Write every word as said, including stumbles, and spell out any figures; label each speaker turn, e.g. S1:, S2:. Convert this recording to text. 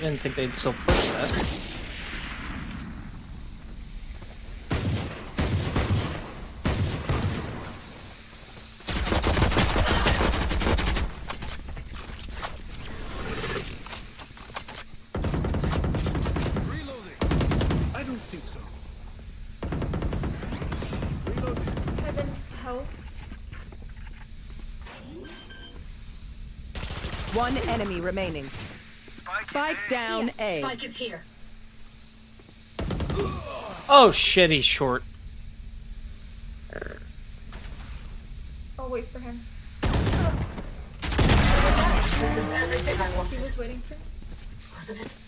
S1: Didn't think they'd still push that.
S2: I don't think so.
S3: Heaven, help.
S4: One enemy remaining. Spike down A.
S5: Spike is here.
S1: Oh shit, he's short.
S3: I'll wait for him.
S5: This is everything I wanted.
S3: He was waiting for me.
S5: Wasn't it?